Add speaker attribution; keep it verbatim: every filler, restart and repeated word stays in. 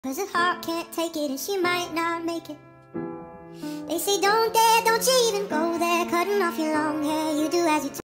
Speaker 1: Cause her heart can't take it and she might not make it. They say don't dare, don't you even go there, cutting off your long hair, you do as you